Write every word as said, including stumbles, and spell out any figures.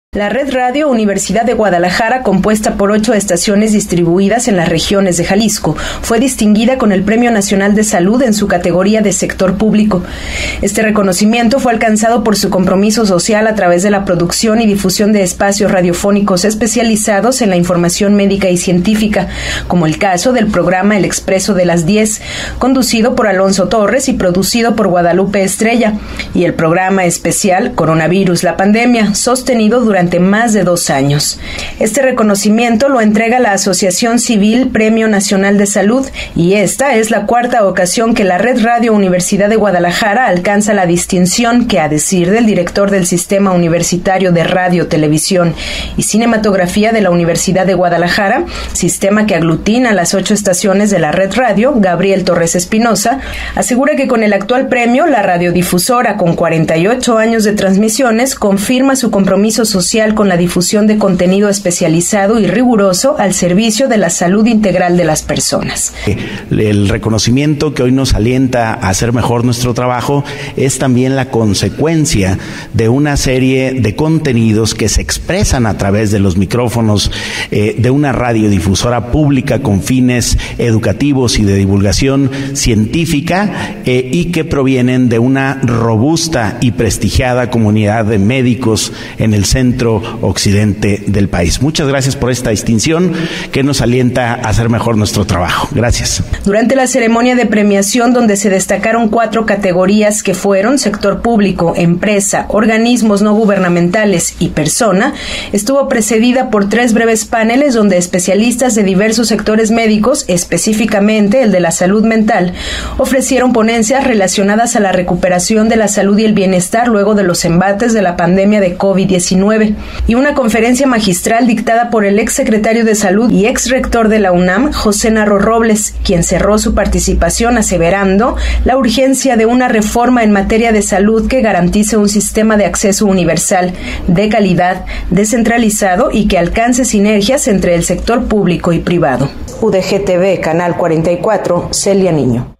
La Red Radio Universidad de Guadalajara, compuesta por ocho estaciones distribuidas en las regiones de Jalisco, fue distinguida con el Premio Nacional de Salud en su categoría de sector público. Este reconocimiento fue alcanzado por su compromiso social a través de la producción y difusión de espacios radiofónicos especializados en la información médica y científica, como el caso del programa El Expreso de las diez, conducido por Alonso Torres y producido por Guadalupe Estrella, y el programa especial Coronavirus, la pandemia, sostenido durante durante más de dos años. Este reconocimiento lo entrega la Asociación Civil Premio Nacional de Salud y esta es la cuarta ocasión que la Red Radio Universidad de Guadalajara alcanza la distinción que, a decir del director del Sistema Universitario de Radio, Televisión y Cinematografía de la Universidad de Guadalajara, sistema que aglutina las ocho estaciones de la Red Radio, Gabriel Torres Espinosa, asegura que con el actual premio, la radiodifusora, con cuarenta y ocho años de transmisiones, confirma su compromiso social con la difusión de contenido especializado y riguroso al servicio de la salud integral de las personas. El reconocimiento que hoy nos alienta a hacer mejor nuestro trabajo es también la consecuencia de una serie de contenidos que se expresan a través de los micrófonos eh, de una radiodifusora pública con fines educativos y de divulgación científica eh, y que provienen de una robusta y prestigiada comunidad de médicos en el centro occidente del país. Muchas gracias por esta distinción que nos alienta a hacer mejor nuestro trabajo. Gracias. Durante la ceremonia de premiación, donde se destacaron cuatro categorías que fueron sector público, empresa, organismos no gubernamentales y persona, estuvo precedida por tres breves paneles donde especialistas de diversos sectores médicos, específicamente el de la salud mental, ofrecieron ponencias relacionadas a la recuperación de la salud y el bienestar luego de los embates de la pandemia de COVID diecinueve. Y una conferencia magistral dictada por el ex secretario de Salud y ex rector de la UNAM, José Narro Robles, quien cerró su participación aseverando la urgencia de una reforma en materia de salud que garantice un sistema de acceso universal, de calidad, descentralizado y que alcance sinergias entre el sector público y privado. U D G T V, Canal cuarenta y cuatro, Celia Niño.